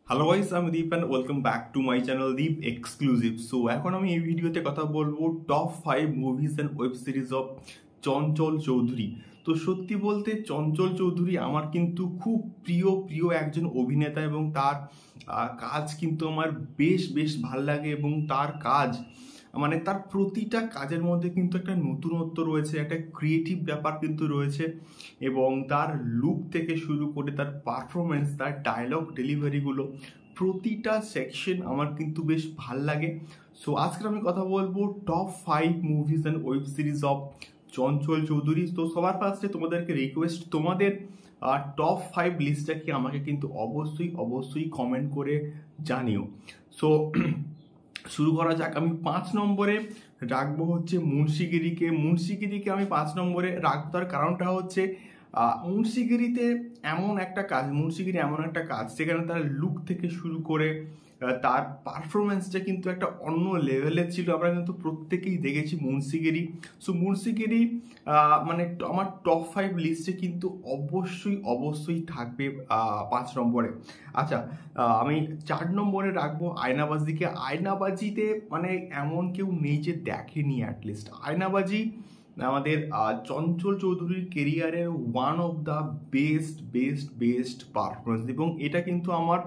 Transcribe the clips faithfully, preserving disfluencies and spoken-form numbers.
Hello guys, আমি Deep and welcome back to my channel Deep exclusive. So এখন আমি এই ভিডিওতে কথা বলবো top five movies and web series of Chanchal Chowdhury. তো সত্যি বলতে চঞ্চল চৌধুরী আমার কিন্তু খুব প্রিয় প্রিয় একজন অভিনেতা এবং তার কাজ কিন্তু আমার বেশ বেশ ভাল লাগে এবং তার কাজ মানে তার প্রতিটা কাজের মধ্যে কিন্তু একটা নতুনত্ব রয়েছে, একটা ক্রিয়েটিভ ব্যাপার কিন্তু রয়েছে এবং তার লুক থেকে শুরু করে তার পারফরমেন্স, তার ডায়লগ ডেলিভারিগুলো প্রতিটা সেকশন আমার কিন্তু বেশ ভাল লাগে। সো আজকে আমি কথা বলবো top five movies and web series of Chanchal Chowdhury. তো সবার ফার্স্টে তোমাদেরকে রিকোয়েস্ট, তোমাদের টপ ফাইভ লিস্টটা কি আমাকে কিন্তু অবশ্যই অবশ্যই কমেন্ট করে জানিও। সো শুরু করা যাক। আমি পাঁচ নম্বরে রাখবো হচ্ছে মুন্সিগিরিকে। মুন্সিগিরিকে আমি পাঁচ নম্বরে রাখবো, তার কারণটা হচ্ছে মুন্সিগিরিতে এমন একটা কাজ মুন্সিগিরি এমন একটা কাজ সেখানে তার লুক থেকে শুরু করে তার পারফরমেন্সটা কিন্তু একটা অন্য লেভেলের ছিল। আমরা কিন্তু প্রত্যেকেই দেখেছি মুন্সিগিরি। সো মুন্সিগিরি মানে আমার টপ ফাইভ লিস্টে কিন্তু অবশ্যই অবশ্যই থাকবে পাঁচ নম্বরে। আচ্ছা, আমি চার নম্বরে রাখবো আয়নাবাজিকে। আয়নাবাজিতে মানে এমন কেউ নেই যে দেখেনি অ্যাটলিস্ট। আয়নাবাজি আমাদের চঞ্চল চৌধুরীর কেরিয়ারের one of the best best best performance এবং এটা কিন্তু আমার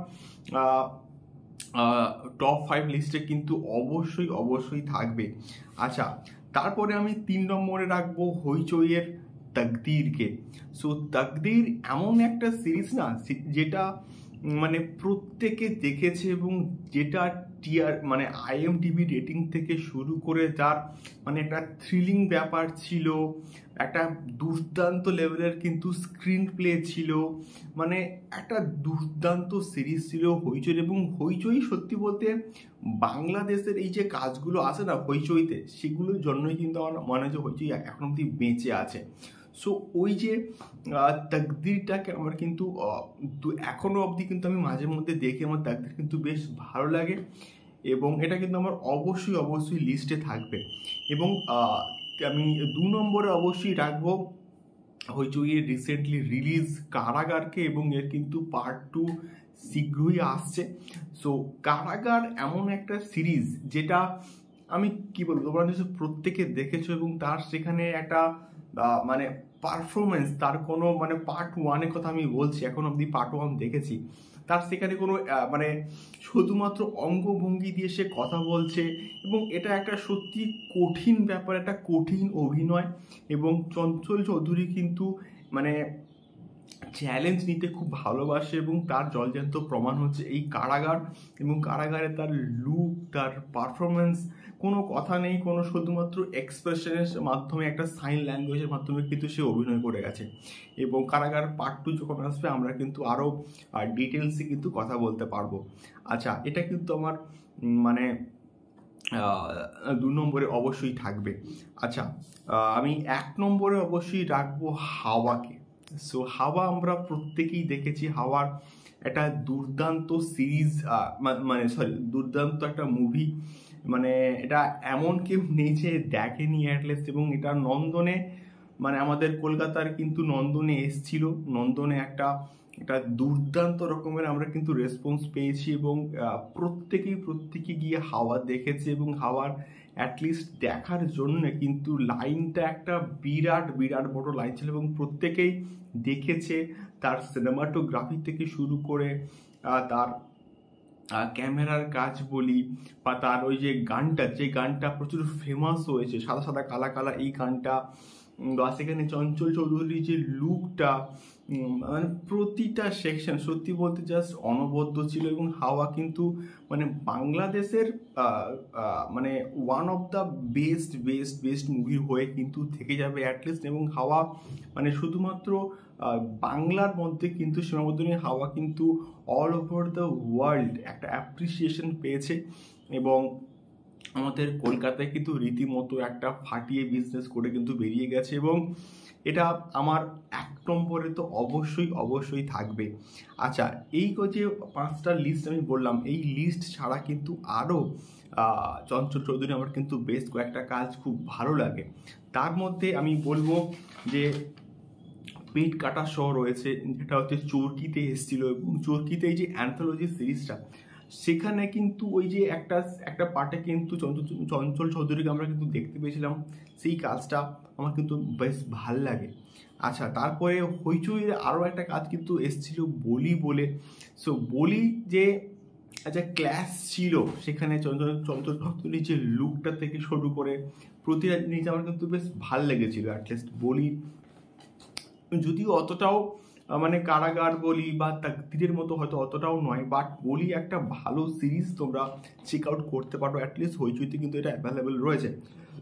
টপ ফাইভ লিস্টে কিন্তু অবশ্যই অবশ্যই থাকবে। আচ্ছা, তারপরে আমি তিন নম্বরে রাখবো হইচইয়ের তকদিরকে। সো তকদির এমন একটা সিরিজ না যেটা মানে প্রত্যেকে দেখেছে এবং যেটা টিআর মানে আইএমডিবি রেটিং থেকে শুরু করে যার মানে একটা থ্রিলিং ব্যাপার ছিল, একটা দুর্দান্ত লেভেলের কিন্তু স্ক্রিন প্লে ছিল, মানে একটা দুর্দান্ত সিরিজ ছিল হইচই। এবং হইচই সত্যি বলতে বাংলাদেশের এই যে কাজগুলো আছে না হইচইতে, সেগুলোর জন্যই কিন্তু আমার মনে হয় যে হইচই এখন অব্দি বেঁচে আছে। সো ওই যে তকদিরটাকে আমার কিন্তু এখনো অবধি কিন্তু আমি মাঝে মধ্যে দেখি, আমার তকদির কিন্তু বেশ ভালো লাগে এবং এটা কিন্তু আমার অবশ্যই অবশ্যই লিস্টে থাকবে। এবং আমি দু নম্বরে অবশ্যই রাখবো হইচইয়ের রিসেন্টলি রিলিজ কারাগারকে এবং এর কিন্তু পার্ট টু শীঘ্রই আসছে। সো কারাগার এমন একটা সিরিজ যেটা আমি কি বলবো, তোমরা নিশ্চয় প্রত্যেকে দেখেছো এবং তার সেখানে একটা মানে পারফরমেন্স, তার কোনো মানে পার্ট ওয়ানের কথা আমি বলছি, এখন অব্দি পার্ট ওয়ান দেখেছি, তার সেখানে কোনো মানে শুধুমাত্র অঙ্গভঙ্গি দিয়ে সে কথা বলছে এবং এটা একটা সত্যি কঠিন ব্যাপার, একটা কঠিন অভিনয় এবং চঞ্চল চৌধুরী কিন্তু মানে চ্যালেঞ্জ নিতে খুব ভালোবাসে এবং তার জলজান্ত প্রমাণ হচ্ছে এই কারাগার। এবং কারাগারে তার লুক, তার পারফরমেন্স, কোনো কথা নেই, কোনো শুধুমাত্র এক্সপ্রেশনের মাধ্যমে, একটা সাইন ল্যাঙ্গুয়েজের মাধ্যমে কিন্তু সে অভিনয় করে গেছে। এবং কারাগার পার্ট টু যখন আসবে আমরা কিন্তু আরও ডিটেলসে কিন্তু কথা বলতে পারবো। আচ্ছা, এটা কিন্তু আমার মানে দু নম্বরে অবশ্যই থাকবে। আচ্ছা, আমি এক নম্বরে অবশ্যই রাখবো হাওয়াকে। সো হাওয়া আমরা প্রত্যেকেই দেখেছি, হাওয়ার একটা দুর্দান্ত সিরিজ, মানে সরি দুর্দান্ত একটা মুভি, মানে এটা এমন কেউ নেই যে দেখেনি অ্যাটলিস্ট। এবং এটা নন্দনে মানে আমাদের কলকাতার কিন্তু নন্দনে এসছিল, নন্দনে একটা একটা দুর্দান্ত রকমের আমরা কিন্তু রেসপন্স পেয়েছি এবং প্রত্যেকেই প্রত্যেকে গিয়ে হাওয়া দেখেছে এবং হাওয়ার অ্যাটলিস্ট দেখার জন্য কিন্তু লাইনটা একটা বিরাট বিরাট বড় লাইন ছিল এবং প্রত্যেকেই দেখেছে। তার সিনেমাটোগ্রাফি থেকে শুরু করে তার ক্যামেরার কাজ বলি বা তার ওই যে গানটা, যে গানটা প্রচুর ফেমাস হয়েছে, সাদা সাদা কালা কালা, এই গানটা বা সেখানে চঞ্চল চৌধুরীর যে লুকটা, মানে প্রতিটা সেকশন সত্যি বলতে জাস্ট অনবদ্য ছিল। এবং হাওয়া কিন্তু মানে বাংলাদেশের মানে one of the best best best movie হয়ে কিন্তু থেকে যাবে অ্যাটলিস্ট। এবং হাওয়া মানে শুধুমাত্র বাংলার মধ্যে কিন্তু সীমাবদ্ধ নেই, হাওয়া কিন্তু অল ওভার দ্য ওয়ার্ল্ড একটা অ্যাপ্রিসিয়েশন পেয়েছে এবং আমাদের কলকাতায় কিন্তু রীতিমতো একটা ফাটিয়ে বিজনেস করে কিন্তু বেরিয়ে গেছে এবং এটা আমার এক নম্বরে তো অবশ্যই অবশ্যই থাকবে। আচ্ছা, এই যে পাঁচটা লিস্ট আমি বললাম, এই লিস্ট ছাড়া কিন্তু আরও চঞ্চল চৌধুরী আমার কিন্তু বেশ কয়েকটা কাজ খুব ভালো লাগে। তার মধ্যে আমি বলবো যে পেট কাটা শো রয়েছে, যেটা হচ্ছে চরকিতে এসেছিল, এবং চরকিতে এই যে অ্যান্থোলজি সিরিজটা, সেখানে কিন্তু ওই যে একটা একটা পার্টে কিন্তু চঞ্চল চৌধুরীকে আমরা কিন্তু দেখতে পেয়েছিলাম, সেই কাজটা আমার কিন্তু বেশ ভাল লাগে। আচ্ছা, তারপরে হইচইয়ের আরও একটা কাজ কিন্তু এসেছিল বলি বলে। সো বলি যে একটা ক্লাস ছিল সেখানে, চঞ্চল চঞ্চল চৌধুরীর যে লুকটা থেকে শুরু করে প্রতিটা জিনিস আমার কিন্তু বেশ ভাল লেগেছিল। অ্যাটলিস্ট বলি যদিও অতটাও মানে কারাগার বলি বা তাকদীরের মতো হয়তো অতটাও নয়, বাট বলি একটা ভালো সিরিজ, তোমরা চেক আউট করতে পারো। অ্যাটলিস্ট হইচইতে কিন্তু এটা অ্যাভেলেবেল রয়েছে।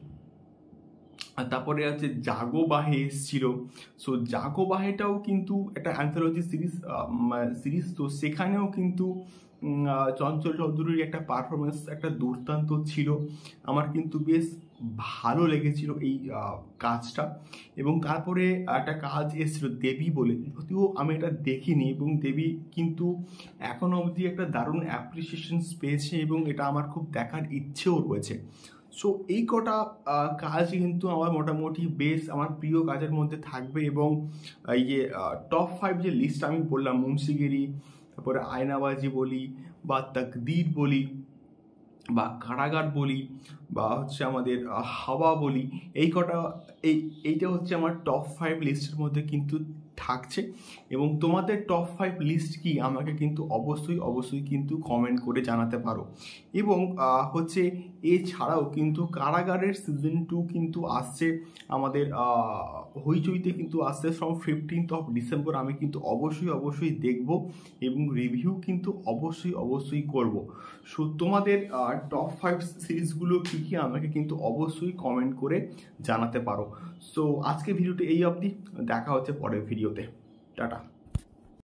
আর তারপরে আছে জাগো বাহে এসেছিল। সো জাগো বাহেটাও কিন্তু একটা অ্যান্থোলজি সিরিজ সিরিজ তো সেখানেও কিন্তু চঞ্চল চৌধুরীর একটা পারফরমেন্স একটা দুর্দান্ত ছিল, আমার কিন্তু বেশ ভালো লেগেছিল এই কাজটা। এবং তারপরে একটা কাজ এসেছিল দেবী বলে, যদিও আমি এটা দেখিনি, এবং দেবী কিন্তু এখনো অবধি একটা দারুণ অ্যাপ্রিসিয়েশন পেয়েছে, এবং এটা আমার খুব দেখার ইচ্ছেও রয়েছে। সো এই কটা কাজ কিন্তু আমার মোটামুটি বেশ আমার প্রিয় কাজের মধ্যে থাকবে। এবং এই যে টপ ফাইভ যে লিস্ট আমি বললাম, মুন্সিগিরি, তারপরে আয়নাবাজি বলি বা তাকদীর বলি বা কারাগার বলি বা হচ্ছে আমাদের হাওয়া বলি, এই কটা এই এইটা হচ্ছে আমার টপ ফাইভ লিস্টের মধ্যে কিন্তু থাকছে। এবং তোমাদের টপ ফাইভ লিস্ট কি আমাকে কিন্তু অবশ্যই অবশ্যই কিন্তু কমেন্ট করে জানাতে পারো। এবং হচ্ছে এছাড়াও কিন্তু কারাগারের সিজন টু কিন্তু আসছে আমাদের হইচইতে কিন্তু আসছে ফ্রম ফিফটিন্থ অফ ডিসেম্বর। আমি কিন্তু অবশ্যই অবশ্যই দেখব এবং রিভিউ কিন্তু অবশ্যই অবশ্যই করব। সো তোমাদের টপ ফাইভ সিরিজগুলো কী কী আমাকে কিন্তু অবশ্যই কমেন্ট করে জানাতে পারো। সো আজকে ভিডিওটি এই অবধি, দেখা হচ্ছে পরের ভিডিওতে। টাটা।